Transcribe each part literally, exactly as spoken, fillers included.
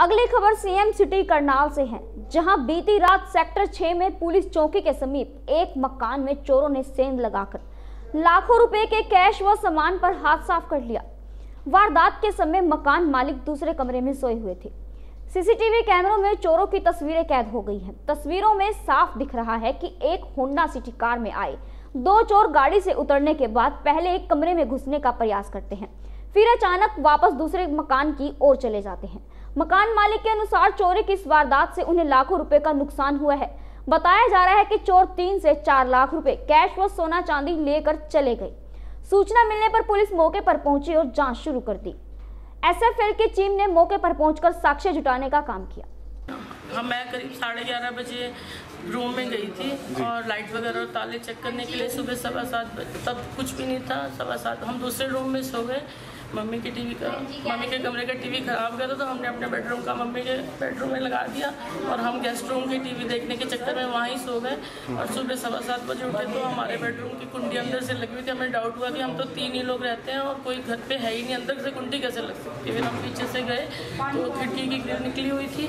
अगली खबर CM city Karnal से है, जहां बीती रात सेक्टर छह में पुलिस चौकी के समीप एक मकान में चोरों ने सेंध लगाकर लाखों रुपए के कैश व सामान पर हाथ साफ कर लिया। वारदात के समय मकान मालिक दूसरे कमरे में सोए हुए थे। सीसीटीवी कैमरों में चोरों की तस्वीरें कैद हो गई हैं। तस्वीरों में साफ दिख रहा है कि एक होंडा सिटी कार में आए दो चोर गाड़ी से उतरने के बाद पहले एक कमरे में घुसने का प्रयास करते हैं, फिर अचानक वापस दूसरे मकान की ओर चले जाते हैं। मकान मालिक के अनुसार चोरी की इस वारदात से उन्हें लाखों रुपए का नुकसान हुआ है। बताया जा रहा है कि चोर तीन से चार लाख रुपए कैश व सोना चांदी लेकर चले गए। सूचना मिलने पर पुलिस मौके पर पहुंची और जांच शुरू कर दी। एसएफएल की टीम ने मौके पर पहुंचकर साक्ष्य जुटाने का काम किया। हाँ, मैं करीब साढ़े ग्यारह बजे रूम में गई थी और लाइट वगैरह और ताले चेक करने के लिए सुबह सवा सात बजे, तब कुछ भी नहीं था। सवा सात हम दूसरे रूम में सो गए। मम्मी के टीवी का मम्मी के कमरे का टीवी खराब गया था, तो हमने अपने बेडरूम का मम्मी के बेडरूम में लगा दिया और हम गेस्ट रूम की टीवी देखने के चक्कर में वहीं सो गए। और सुबह सवा सात बजे उठे तो हमारे बेडरूम की कुंडी अंदर से लगी हुई थी। हमें डाउट हुआ कि हम तो तीन ही लोग रहते हैं और कोई घर पे है ही नहीं, अंदर से कुंडी कैसे लग सकती है। फिर हम पीछे से गए तो खिड़की की ग्रिल निकली हुई थी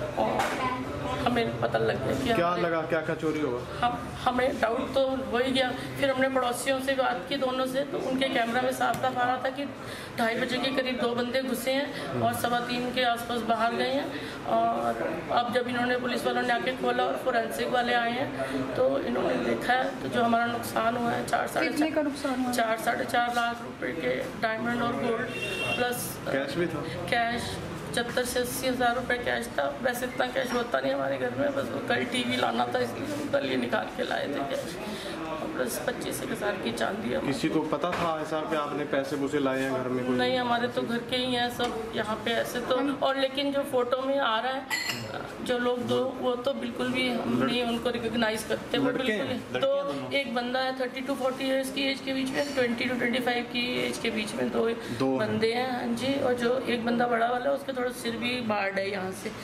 और हमें पता लग गया कि क्या लगा क्या क्या चोरी होगा। हम हमें डाउट तो हो ही गया। फिर हमने पड़ोसियों से बात की दोनों से, तो उनके कैमरा में साफ साफ आ रहा था कि ढाई बजे के करीब दो बंदे घुसे हैं और सवा तीन के आसपास बाहर गए हैं। और अब जब इन्होंने पुलिस वालों ने आके खोला और फोरेंसिक वाले आए हैं तो इन्होंने देखा है तो जो हमारा नुकसान हुआ है चार साढ़े चार का नुकसान हुआ चार साढ़े चार लाख रुपए के डायमंड और गोल्ड प्लस कैश भी था। कैश पचहत्तर से अस्सी हज़ार रुपये कैश था। वैसे इतना कैश होता नहीं हमारे घर में, बस कल टीवी लाना था इसलिए हम कल ये निकाल के लाए थे कैश। और प्लस पच्चीस एक हज़ार की चांदी है। किसी को पता था ऐसा कि आपने पैसे मुझे लाए हैं घर में? कोई नहीं, हमारे तो घर के ही हैं सब यहाँ पे ऐसे तो। और लेकिन जो फोटो में आ रहा है जो लोग दो, वो तो बिल्कुल भी हम नहीं उनको रिकॉग्नाइज करते। वो बिल्कुल तो एक बंदा है थर्टी टू फोर्टी ईयर्स की एज के बीच में, ट्वेंटी टू ट्वेंटी फाइव की एज के बीच में दो, दो बंदे हैं। हाँ जी। और जो एक बंदा बड़ा वाला है उसके थोड़ा सिर भी बाहर है, यहाँ से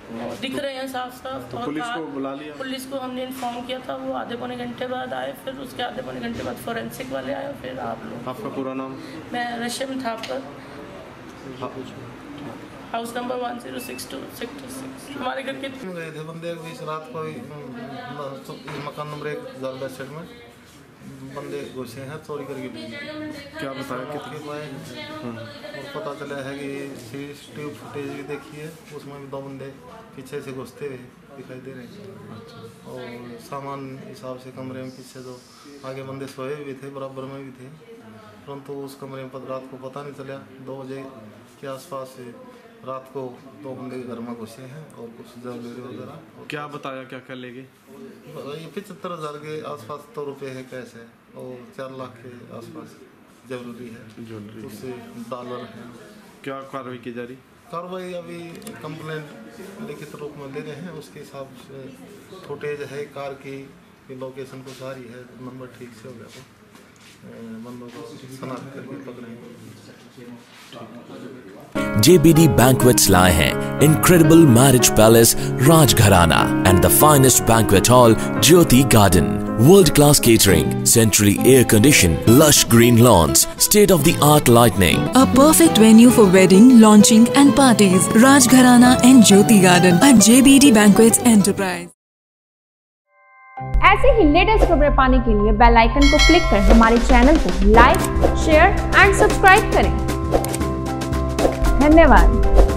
दिख रहे हैं साफ साफ। तो पुलिस को बुला लिया? पुलिस को हमने इन्फॉर्म किया था, वो आधे पौने घंटे बाद आए। फिर उसके आधे पौने घंटे बाद फोरेंसिक वाले आए। फिर आप लोग। आपका पूरा नाम? मैं Rashim Thapar, house number one zero six two sector six. हमारे घर के गए थे बंदे बीस रात को मकान नंबर एक जालदा सेट में बंदे घुसे हैं, चोरी करके। क्या बताया कितने पाए हैं? और पता चला है कि सीसीटीवी फुटेज भी देखी है, उसमें भी दो बंदे पीछे से घुसते हुए दिखाई दे रहे हैं। अच्छा। और सामान हिसाब से कमरे में पीछे जो आगे बंदे सोए भी थे, बराबर में भी थे, परंतु उस कमरे में रात को पता नहीं चला। दो बजे के आसपास रात को दो बंदे घर में घुसे हैं और कुछ ज्वेलरी वगैरह। क्या बताया क्या क्या ले गए? ये पचहत्तर हज़ार के आसपास तो रुपये है, कैश है, और चार लाख के आसपास ज्वेलरी है, ज्वेलरी उससे डॉलर है। क्या कार्रवाई की जा रही? कार्रवाई अभी कंप्लेंट लिखित रूप में ले रहे हैं। उसके हिसाब से फुटेज है कार की, लोकेशन को सारी है, नंबर ठीक से हो गया तो बंदों को शनाख्त करके पकड़ेंगे। J B D Banquets लाए हैं incredible marriage palace Rajgharana and the finest banquet hall Jyoti Garden. World class catering, centrally air conditioned, lush green lawns, state of the art lighting. A perfect venue for wedding, launching and parties. Rajgharana and Jyoti Garden at J B D Banquets Enterprise. ऐसे ही latest खबरें पाने के लिए bell icon को click कर हमारे channel को like, share and subscribe करें। धन्यवाद।